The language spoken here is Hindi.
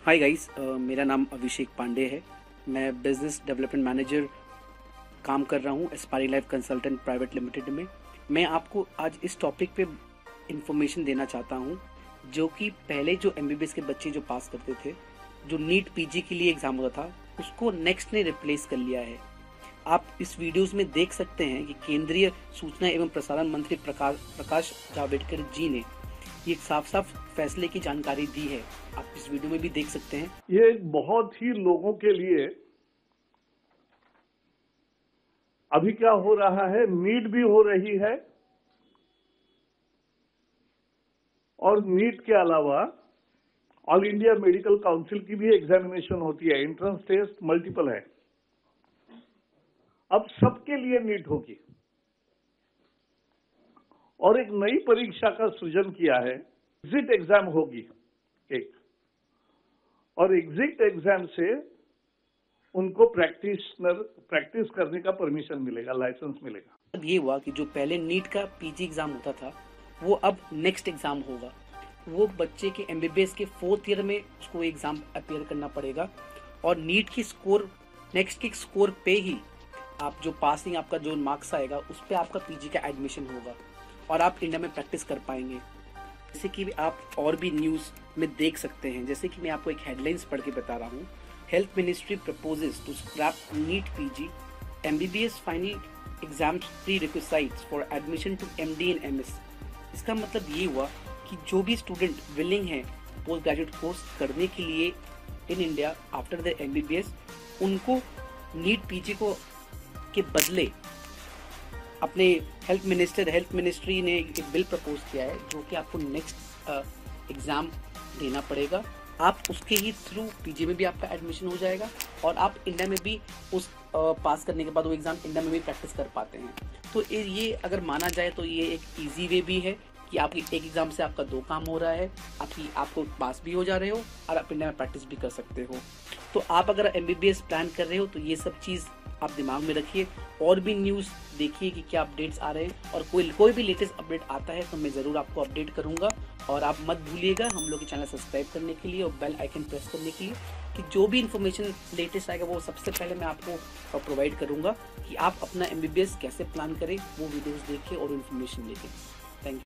हाय गाइस, मेरा नाम अभिषेक पांडे है। मैं बिजनेस डेवलपमेंट मैनेजर काम कर रहा हूँ Aspiry Life Consultant Private Limited में। मैं आपको आज इस टॉपिक पे इंफॉर्मेशन देना चाहता हूँ, जो कि पहले जो एमबीबीएस के बच्चे जो पास करते थे, जो नीट पीजी के लिए एग्जाम होता था, उसको नेक्स्ट ने रिप्लेस कर लिया है। आप इस वीडियोस में देख सकते हैं कि केंद्रीय सूचना एवं प्रसारण मंत्री प्रकाश जावड़ेकर जी ने ये साफ साफ फैसले की जानकारी दी है। आप इस वीडियो में भी देख सकते हैं। ये एक बहुत ही लोगों के लिए अभी क्या हो रहा है, नीट भी हो रही है और नीट के अलावा ऑल इंडिया मेडिकल काउंसिल की भी एग्जामिनेशन होती है। एंट्रेंस टेस्ट मल्टीपल है। अब सबके लिए नीट होगी और एक नई परीक्षा का सृजन किया है। एग्जिट एग्जाम होगी एक, और एग्जिट एग्जाम से उनको प्रैक्टिस करने का परमिशन मिलेगा, लाइसेंस मिलेगा। अब ये हुआ कि जो पहले नीट का पीजी एग्जाम होता था, वो अब नेक्स्ट एग्जाम होगा। वो बच्चे के एमबीबीएस के 4th ईयर में उसको एग्जाम अपियर करना पड़ेगा और नीट की स्कोर, नेक्स्ट के स्कोर पे ही आप जो पासिंग आपका जो मार्क्स आएगा, उस पे आपका पीजी का एडमिशन होगा और आप इंडिया में प्रैक्टिस कर पाएंगे। जैसे कि आप और भी न्यूज़ में देख सकते हैं, जैसे कि मैं आपको एक हेडलाइंस पढ़ के बता रहा हूँ। Health ministry proposes to scrap NEET PG MBBS final exams prerequisites for admission to MD and MS. इसका मतलब ये हुआ कि जो भी स्टूडेंट विलिंग है पोस्ट ग्रेजुएट कोर्स करने के लिए in India after the MBBS, उनको नीट पीजी को के बदले अपने हेल्थ मिनिस्ट्री ने एक बिल प्रपोज किया है, जो कि आपको नेक्स्ट एग्जाम देना पड़ेगा। आप उसके ही थ्रू पीजी में भी आपका एडमिशन हो जाएगा और आप इंडिया में भी उस पास करने के बाद वो एग्जाम इंडिया में भी प्रैक्टिस कर पाते हैं। तो ये अगर माना जाए तो ये एक इजी वे भी है कि आपकी एक एग्जाम से आपका 2 काम हो रहा है। आपको पास भी हो जा रहे हो और आप इंडिया में प्रैक्टिस भी कर सकते हो। तो आप अगर एमबीबीएस प्लान कर रहे हो तो ये सब चीज़ आप दिमाग में रखिए। और भी न्यूज़ देखिए कि क्या अपडेट्स आ रहे हैं, और कोई भी लेटेस्ट अपडेट आता है तो मैं ज़रूर आपको अपडेट करूंगा। और आप मत भूलिएगा हम लोग के चैनल सब्सक्राइब करने के लिए और बेल आइकन प्रेस करने के लिए, कि जो भी इन्फॉर्मेशन लेटेस्ट आएगा वो सबसे पहले मैं आपको प्रोवाइड करूंगा, कि आप अपना एमबीबीएस कैसे प्लान करें। वो वीडियोस देखिए और इन्फॉर्मेशन लेके